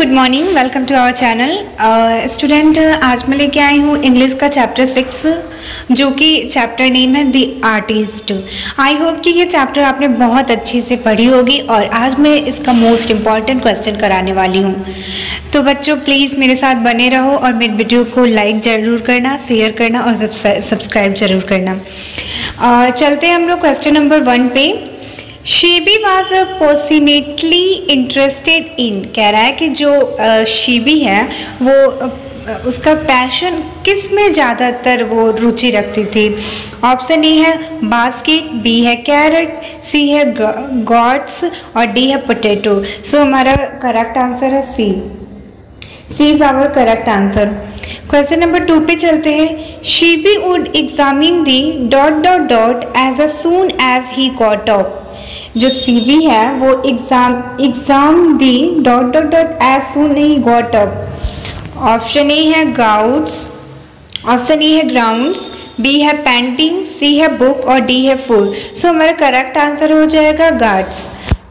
Good morning, welcome to our channel. Student, आज मैं लेके आई हूँ इंग्लिश का चैप्टर 6 जो कि चैप्टर नेम है द आर्टिस्ट। आई होप कि ये चैप्टर आपने बहुत अच्छे से पढ़ी होगी और आज मैं इसका मोस्ट इम्पॉर्टेंट क्वेश्चन कराने वाली हूँ। तो बच्चों प्लीज़ मेरे साथ बने रहो और मेरे वीडियो को लाइक ज़रूर करना, शेयर करना और सब्सक्राइब ज़रूर करना। चलते हैं हम लोग क्वेश्चन नंबर 1 पे। Seibei was passionately interested in, कह रहा है कि जो शीबी है वो उसका पैशन किस में ज़्यादातर वो रुचि रखती थी। ऑप्शन ए है बास्केट, बी है कैरेट, सी है गॉड्स और डी है पोटैटो। सो हमारा करेक्ट आंसर है C. C is our correct answer. Question number 2 पे चलते हैं। Seibei would examine the dot dot dot as soon as he got up. जो सीवी है वो exam the dot dot dot as soon he got up. Option A है gourds, option A है grounds, B है painting, C है book और D है food. सो हमारा करेक्ट आंसर हो जाएगा गार्ड्स।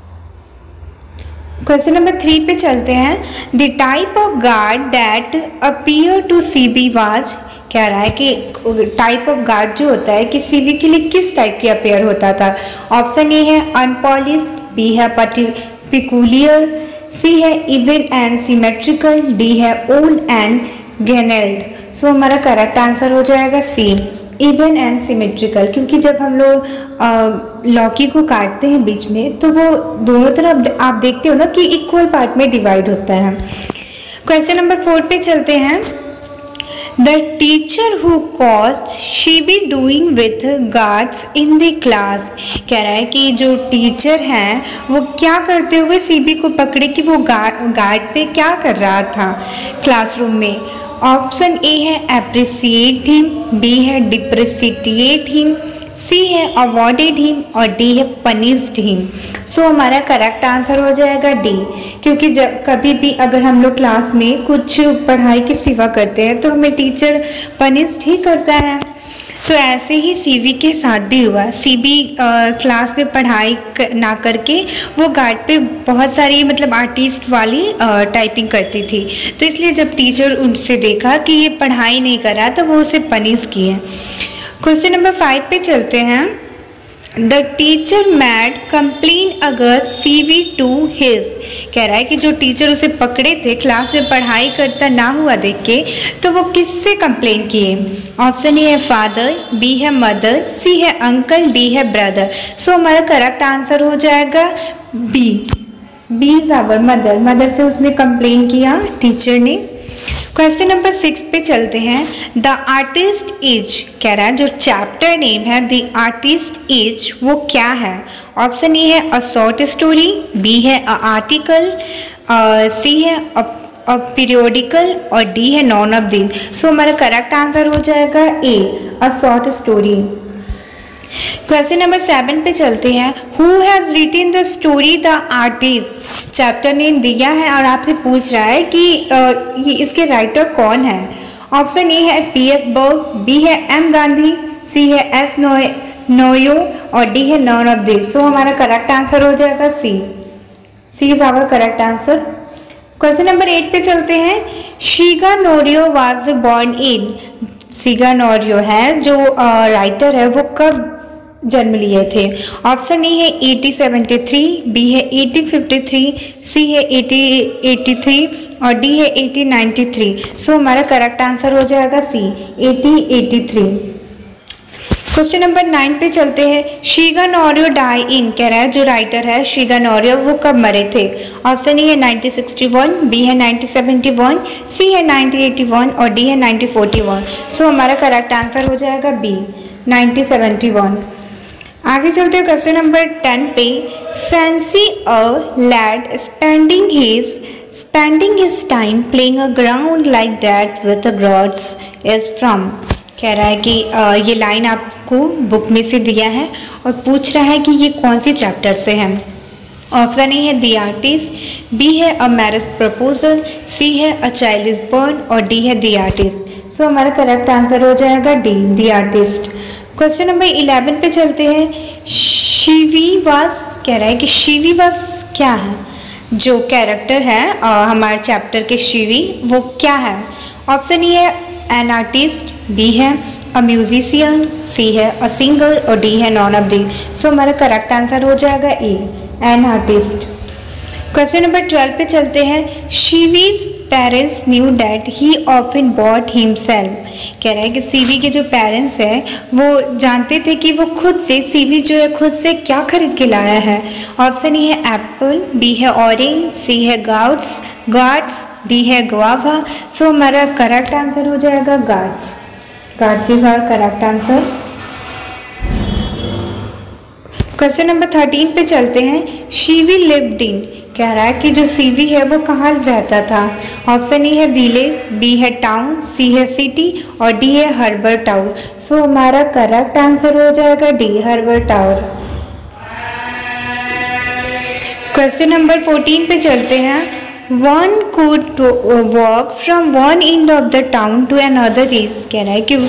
क्वेश्चन नंबर 3 पे चलते हैं। The type of gourd that appear to Seibei was, कह रहा है कि टाइप ऑफ गार्ड जो होता है कि सीवी के लिए किस टाइप की अपेयर होता था। ऑप्शन ए है अनपॉलिश्ड, बी है पिकुलियर, सी है इवन एंड सिमेट्रिकल, डी है ओल्ड एंड गेनेल्ड। सो हमारा करेक्ट आंसर हो जाएगा सी, इवन एंड सिमेट्रिकल। क्योंकि जब हम लोग लौकी को काटते हैं बीच में तो वो दोनों तरफ आप देखते हो ना कि इक्वल पार्ट में डिवाइड होता है। क्वेश्चन नंबर 4 पे चलते हैं। The teacher who caused Shibi doing with guards in the class, कह रहा है कि जो टीचर हैं वो क्या करते हुए सीबी को पकड़े कि वो गार्ड पे क्या कर रहा था क्लासरूम में। ऑप्शन ए है अप्रिसिएट हिम, बी है डिप्रिसिएट हिम, सी है अवॉर्डेड हिम और डी है पनिश्ड हिम। सो हमारा करेक्ट आंसर हो जाएगा डी। क्योंकि जब कभी भी अगर हम लोग क्लास में कुछ पढ़ाई की सेवा करते हैं तो हमें टीचर पनिश्ड ही करता है। तो ऐसे ही सीवी के साथ भी हुआ। सीबी क्लास में पढ़ाई ना करके वो गार्ड पे बहुत सारी मतलब आर्टिस्ट वाली टाइपिंग करती थी। तो इसलिए जब टीचर उनसे देखा कि ये पढ़ाई नहीं कर रहा तो वो उसे पनिश किए। क्वेश्चन नंबर 5 पे चलते हैं। The teacher made complain against Seibei to his, कह रहा है कि जो टीचर उसे पकड़े थे क्लास में पढ़ाई करता ना हुआ देख के तो वो किससे कंप्लेन किए। ऑप्शन ए है फादर, बी है मदर, सी है अंकल, डी है ब्रदर। सो हमारा करेक्ट आंसर हो जाएगा B. B is our mother. Mother से उसने कंप्लेन किया टीचर ने। क्वेश्चन नंबर 6 पे चलते हैं। द आर्टिस्ट इज, कह रहा है जो चैप्टर नेम है द आर्टिस्ट इज वो क्या है। ऑप्शन ए है अ शॉर्ट स्टोरी, बी है अ आर्टिकल, सी है अ पीरियोडिकल और डी है नॉन ऑफ दिस। सो हमारा करेक्ट आंसर हो जाएगा A, a short story. Question number 7 पे चलते हैं। Who has written the story the artist, chapter name दिया है और आपसे पूछ रहा है कि ये इसके राइटर कौन है। ऑप्शन ए है पी.एस. बर्ग, बी है एम. गांधी, सी है एस. नोयो और डी है नॉन ऑफ दिस। सो हमारा करेक्ट आंसर हो जाएगा C. C is our correct answer. Question number 8 पे चलते हैं। Shiga Norio was born in, Shiga Norio है जो राइटर है वो कब जन्म लिए थे। ऑप्शन ए है 1873, बी है 1853, सी है 1883 और डी है 1893। सो हमारा करेक्ट आंसर हो जाएगा सी, 1883। क्वेश्चन नंबर 9 पे चलते हैं। शिगा नोरियो डाई इन, कह रहा है जो राइटर है शिगा नोरियो वो कब मरे थे। ऑप्शन ए है 1961, बी है 1971, सी है 1981 और डी है 1941। सो हमारा करेक्ट आंसर हो जाएगा बी, 1971। आगे चलते हैं क्वेश्चन नंबर 10 पे। Fancy a lad spending his time playing a ground like that with gourds is from, कह रहा है कि ये लाइन आपको बुक में से दिया है और पूछ रहा है कि ये कौन सी चैप्टर से है। ऑप्शन ए है द आर्टिस्ट, बी है अ मैरिज प्रपोजल, सी है अ चाइल्ड इज बॉर्न और डी है द आर्टिस्ट। सो हमारा करेक्ट आंसर हो जाएगा D, the artist. Question number 11 पे चलते हैं। शिवी वास, कह रहा है कि शिवी वास क्या है। जो कैरेक्टर है हमारे चैप्टर के शिवी, वो क्या है? ऑप्शन ए है एन आर्टिस्ट, बी है अ म्यूजिशियन, सी है अ सिंगर और डी है नॉन ऑफ दी। सो हमारा करेक्ट आंसर हो जाएगा A, an artist. Question number 12 पे चलते हैं। शिवीज parents knew that he often bought himself. कह रहा है कि सीवी के जो पेरेंट्स हैं वो जानते थे कि वो खुद से, सीवी जो है खुद से क्या खरीद के लाया है। ऑप्शन ए है एप्पल, बी है ऑरेंज, सी है गार्ड्स, डी है गुआवा। सो हमारा करेक्ट आंसर हो जाएगा gourds is our correct answer. Question number 13 पे चलते हैं। शिवी लिव्ड इन, कह रहा है कि जो सीवी है वो कहाँ रहता था। ऑप्शन ए है विलेज, बी है टाउन, सी है सिटी और डी है हर्बर टाउन। सो हमारा करेक्ट आंसर हो जाएगा D, harbour town. Question number 14 पे चलते हैं। One could walk from one end of the town to another is, कह रहा है कि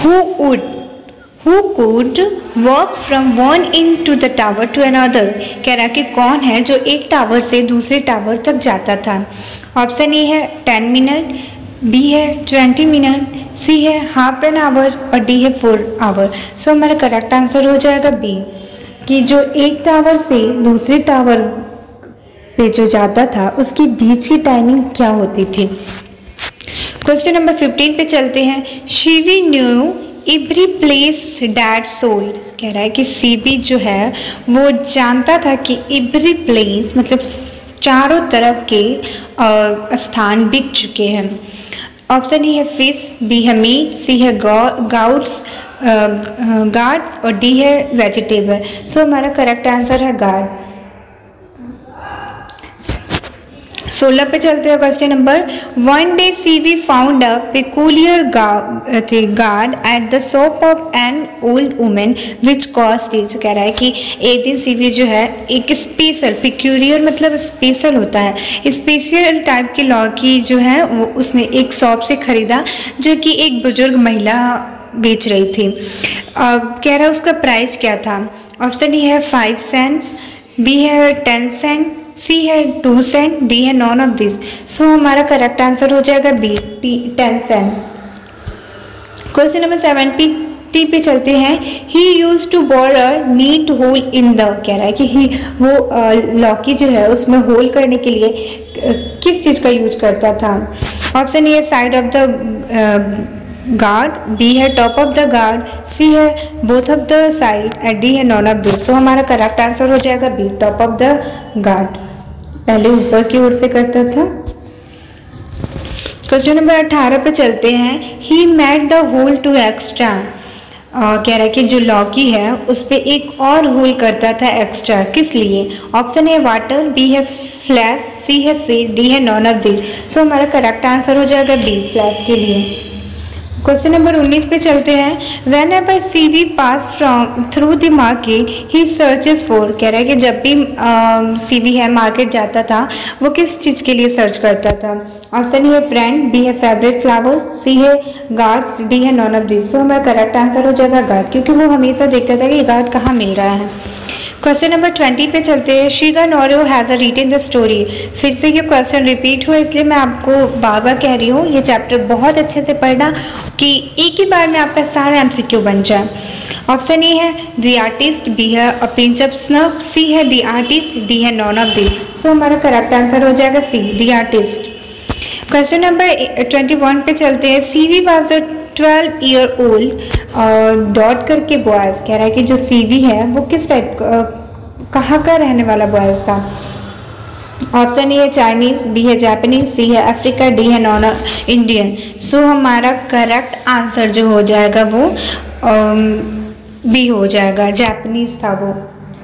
who could walk from one end to the tower to another, कह रहा है कि कौन है जो एक टावर से दूसरे टावर तक जाता था। ऑप्शन ए है 10 मिनट, बी है 20 मिनट, सी है हाफ एन आवर और डी है 4 आवर। सो हमारा करेक्ट आंसर हो जाएगा बी, कि जो एक टावर से दूसरे टावर पे जो जाता था उसकी बीच की टाइमिंग क्या होती थी। क्वेश्चन नंबर 15 पे चलते हैं। Seibei knew every place that sold, कह रहा है कि सीबी जो है वो जानता था कि एवरी प्लेस मतलब चारों तरफ के स्थान बिक चुके हैं। ऑप्शन ए है फिश, बी है मीट, सी है गार्ड्स और डी है वेजिटेबल। सो हमारा करेक्ट आंसर है गार्ड। 16 पे चलते हैं। Question number. One day Seibei found a peculiar gourd at the shop of an old women which cost is, कह रहा है कि एक दिन सीवी जो है एक स्पेशल, पेक्यूलियर मतलब स्पेशल होता है, स्पेशल टाइप की लौकी जो है वो उसने एक शॉप से खरीदा जो कि एक बुजुर्ग महिला बेच रही थी। कह रहा है उसका प्राइस क्या था। ऑप्शन ए है 5 सेंट, बी है 10 सेंट, सी है 2 सेंट, डी है नॉन ऑफ दिस। सो हमारा करेक्ट आंसर हो जाएगा बी, 10 सेंट। क्वेश्चन नंबर 70 पे चलते हैं। He use to bore a neat hole in the, कह रहा है कि वो लौकी जो है उसमें होल करने के लिए किस चीज़ का यूज करता था। Option A side of the gourd, B है top of the gourd, C है both of the side and D है नॉन ऑफ दिस। सो हमारा करेक्ट आंसर हो जाएगा B, top of the gourd, पहले ऊपर की ओर से करता था। क्वेश्चन नंबर 18 पे चलते हैं। He made the hole to extra, कह रहा है कि जो लौकी है उस पर एक और होल करता था एक्स्ट्रा, किस लिए। ऑप्शन ए वाटर, बी है फ्लैश, सी है सीड, डी है नॉन ऑफ दिस। सो हमारा करेक्ट आंसर हो जाएगा बी, फ्लैश के लिए। क्वेश्चन नंबर 19 पे चलते हैं। Whenever Seibei pass from through the market he searches for, कह रहा है कि जब भी सीवी है मार्केट जाता था वो किस चीज़ के लिए सर्च करता था। ऑप्शन ए है फ्रेंड, बी है फेवरेट फ्लावर, सी है गार्ड्स, डी है नॉन ऑफ दिस। सो हमारा करेक्ट आंसर हो जाएगा गार्ड, क्योंकि वो हमेशा देखता था कि गार्ड कहाँ मिल रहा है। क्वेश्चन नंबर 20 पे चलते हैं। Shiga Noro has written the story, फिर से ये क्वेश्चन रिपीट हुआ इसलिए मैं आपको बार बार कह रही हूँ ये चैप्टर बहुत अच्छे से पढ़ना कि एक ही बार में आपका सारा MCQ बन जाए। ऑप्शन ए है द आर्टिस्ट, बी है a pinch of snuff, C है द आर्टिस्ट, डी है नॉन ऑफ दिस। सो हमारा करेक्ट आंसर हो जाएगा C, the artist. Question number 21 पे चलते हैं। Seibei was 12 year old dot करके बॉयज़, कह रहा है कि जो सीवी है वो किस टाइप कहाँ का रहने वाला बॉयज़ था। ऑप्शन ए है चाइनीज़, बी है जापानीज, सी है अफ्रीका, डी है नॉन इंडियन। सो हमारा करेक्ट आंसर जो हो जाएगा वो बी हो जाएगा, जापानीज था वो।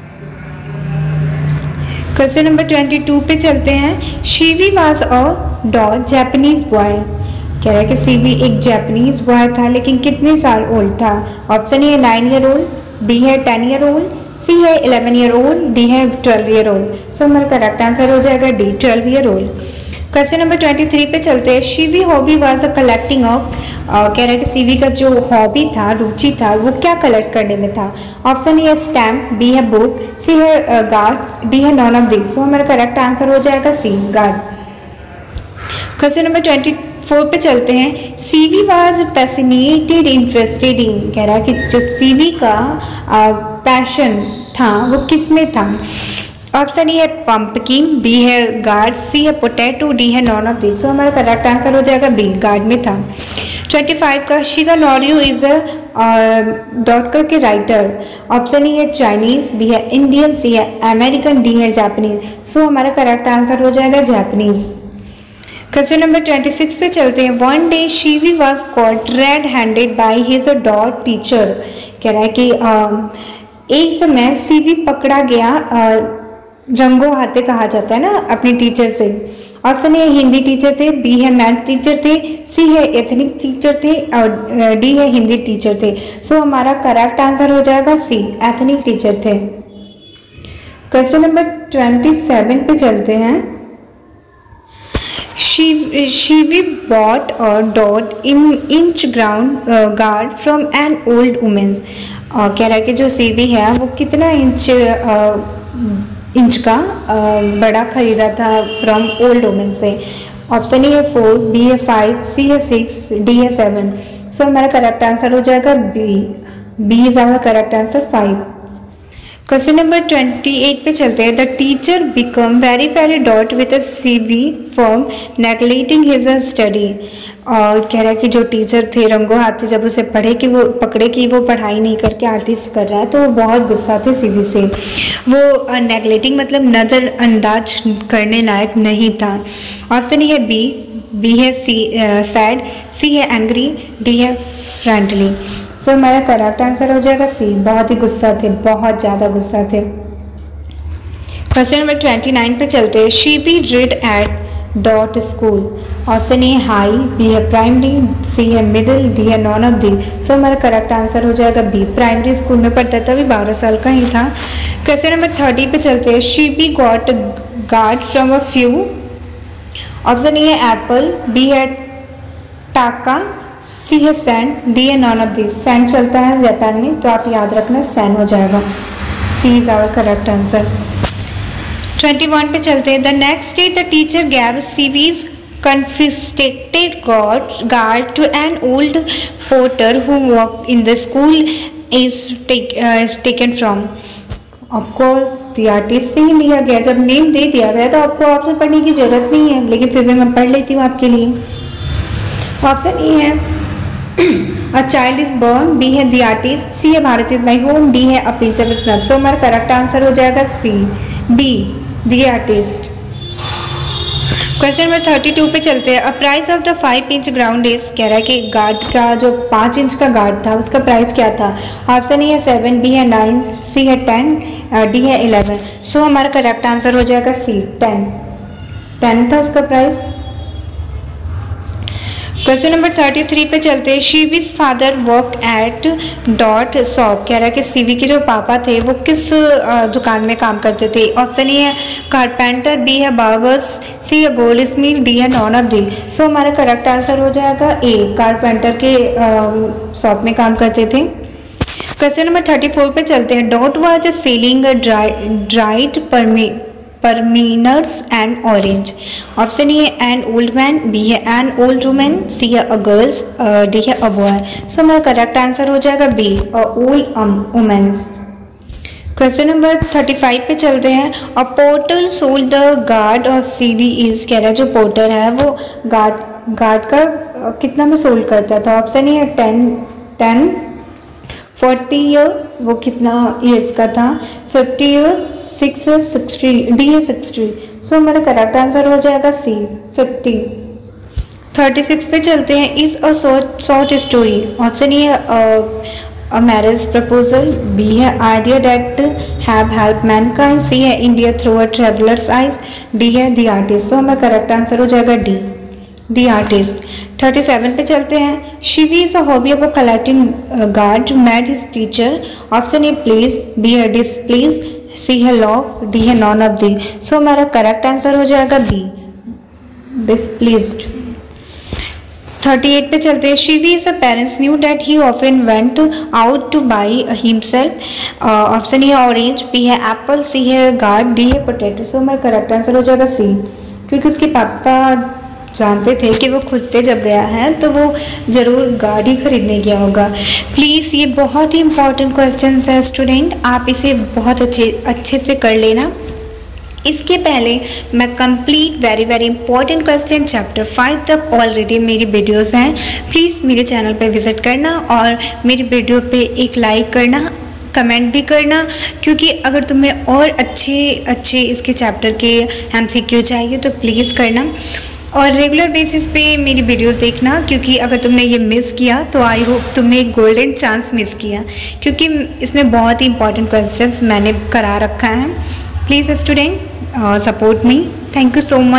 क्वेश्चन नंबर 22 पे चलते हैं। Seibei was a dot Japanese boy, कह रहा है कि सीवी एक जापानीज बॉय था लेकिन कितने साल ओल्ड था। ऑप्शन ए है 9 ईयर ओल्ड, बी है 10 ईयर ओल्ड, सी है 11 ईयर ओल्ड, डी है 12 ईयर ओल्ड। सो हमारा करेक्ट आंसर हो जाएगा D, 12 year old. Question number 23 पे चलते हैं। Seibei hobby was a collecting of, कह रहा है कि सीवी का जो हॉबी था, रुचि था, वो क्या कलेक्ट करने में था। ऑप्शन ए स्टैम्प, बी है बुक, सी है गार्ड, डी है नॉन ऑफ दिस। सो हमारा करेक्ट आंसर हो जाएगा सी, गार्ड। क्वेश्चन नंबर 24 पे चलते हैं। Seibei was passionate interested in, कह रहा है कि जो सीवी का पैशन था वो किस में था। ऑप्शन ए है पंपकिन, बी है गार्ड, सी है पोटैटो, डी है नॉन ऑफ दिस। सो हमारा करेक्ट आंसर हो जाएगा बी, गार्ड में था। 25 का शिगानोरियो इज अ डॉट करके राइटर। ऑप्शन ए है चाइनीज, बी है इंडियन, सी है अमेरिकन, डी है जापानीज। सो हमारा करेक्ट आंसर हो जाएगा जापानीज। क्वेश्चन नंबर 26 पे चलते हैं। One day Seibei was caught red handed by his dot teacher, कह रहा है कि एक समय सीवी पकड़ा गया, रंगों हाथे कहा जाता है ना अपने टीचर से। ऑप्शन ए हिंदी टीचर थे, बी है मैथ टीचर थे, सी है एथनिक टीचर थे और डी है हिंदी टीचर थे। सो हमारा करेक्ट आंसर हो जाएगा सी, एथनिक टीचर थे। क्वेश्चन नंबर 27 पे चलते हैं। शीवी बॉट और dot inch ground gourd from an old womens, कह रहा है कि जो सीवी है वो कितना इंच का बड़ा खरीदा था फ्रॉम ओल्ड वुमेन से। ऑप्शन ए है 4, बी है 5, सी है 6, डी है 7। सो हमारा करेक्ट आंसर हो जाएगा B, B is our correct answer 5। Question number 28 पे चलते हैं। The teacher become very dot with a Seibei from neglecting his study, और कह रहा है कि जो टीचर थे रंगों हाथी जब उसे पकड़े कि वो पढ़ाई नहीं करके आर्टिस्ट कर रहा है तो वो बहुत गुस्सा थे सीवी से। वो नेगलेक्टिंग मतलब नज़रअंदाज करने लायक नहीं था। ऑप्शन है बी है सैड, सी है एंग्री, डी है फ्रेंडली। सो हमारा करेक्ट आंसर हो जाएगा सी, बहुत ही गुस्सा थे, बहुत ज़्यादा गुस्सा थे। क्वेश्चन नंबर 29 पे चलते हैं। Seibei read at dot school. Option A high, B है प्राइमरी, सी है मिडिल, डी है नॉन ऑफ दी। सो हमारा करेक्ट आंसर हो जाएगा बी, प्राइमरी स्कूल में पढ़ता था, अभी 12 साल का ही था। क्वेश्चन नंबर 30 पे चलते हैं। Seibei got gourd from a few. Option A है एप्पल, बी है टाका, सी है सैंड, डी है नॉन ऑफ दिस। सैंड चलता है जापान में तो आप याद रखना सैंड हो जाएगा, C is our correct answer. 21 पे चलते हैं। The next day the teacher gave सीवीज confiscated guard to an old porter who worked in the school is taken from. Of course the artist से ही लिया गया, जब नेम दे दिया गया तो आपको ऑप्शन पढ़ने की जरूरत नहीं है, लेकिन फिर भी मैं पढ़ लेती हूँ आपके लिए। ऑप्शन ए है a child is born, B है द आर्टिस्ट, सी है Bharat is my home, D है a pinch of snap. So हमारा करेक्ट आंसर हो जाएगा C, B, the artist. Question number 32 पे चलते हैं। A price of the 5 inch ground is, कह रहा है कि गार्ड का जो 5 इंच का गार्ड था उसका प्राइस क्या था। ऑप्शन ए है 7, बी है 9, सी है 10, डी है 11। सो हमारा करेक्ट आंसर हो जाएगा सी, 10 था उसका प्राइस। क्वेश्चन नंबर 33 पे चलते हैं। शीवीज father work at dot shop, कह रहा है कि सीवी के जो पापा थे वो किस दुकान में काम करते थे। ऑप्शन ए है कारपेंटर, बी है बार्बर्स, सी है गोल्ड स्मिथ, डी है नॉन ऑफ दी। सो हमारा करेक्ट आंसर हो जाएगा ए, कारपेंटर के शॉप में काम करते थे। क्वेश्चन नंबर 34 पे चलते हैं। Dot was selling dried persimmons and orange. Option A है एन ओल्ड मैन, बी है एन ओल्ड वुमेन, सी है अ गर्ल्स, डी है अ बॉय। सो हमारा करेक्ट आंसर हो जाएगा B, a old womens. Question number 35 पे चलते हैं। A porter sold the gourd of Seibei is, कह रहा है जो पोर्टर है वो गार्ड का कितना में सोल्ड करता था। ऑप्शन ए है 10, 40 ईयर, वो कितना ईयर्स का था, 50 ईयर्स, 6 है 60, डी है 60। सो हमारा करेक्ट आंसर हो जाएगा सी, 50। 36 पे चलते हैं। Is a short story. Option A है अ मैरिज प्रपोजल, बी है idea that have help mankind, C है India through a traveller's eyes, D है द आर्टिस्ट। सो हमारा करेक्ट आंसर हो जाएगा डी, द आर्टिस्ट। 37 पे चलते हैं। Shivi is a hobby of collecting guard made his teacher. Option A please, B है displease, C है लॉ, डी है नॉन ऑफ दी। सो हमारा करेक्ट आंसर हो जाएगा बी, डिसप्लीज्ड। 38 पे चलते हैं। Shivi's parents knew that he often went out to buy himself। Option A है ऑरेंज, बी है एप्पल, सी है गार्ड, डी है पोटैटो। सो हमारा करेक्ट आंसर हो जाएगा सी, क्योंकि उसके पापा जानते थे कि वो खुद से जब गया है तो वो ज़रूर गाड़ी खरीदने गया होगा। प्लीज़ ये बहुत ही इंपॉर्टेंट क्वेश्चन है स्टूडेंट, आप इसे बहुत अच्छे से कर लेना। इसके पहले मैं complete very important question chapter 5 तक ऑलरेडी मेरी वीडियोस हैं, प्लीज़ मेरे चैनल पे विज़िट करना और मेरी वीडियो पे एक लाइक करना, कमेंट भी करना, क्योंकि अगर तुम्हें और अच्छे इसके चैप्टर के MCQ चाहिए तो प्लीज़ करना और रेगुलर बेसिस पे मेरी वीडियोस देखना, क्योंकि अगर तुमने ये मिस किया तो आई होप तुमने एक गोल्डन चांस मिस किया, क्योंकि इसमें बहुत ही इंपॉर्टेंट क्वेश्चंस मैंने करा रखा है। Please student support me, thank you so much.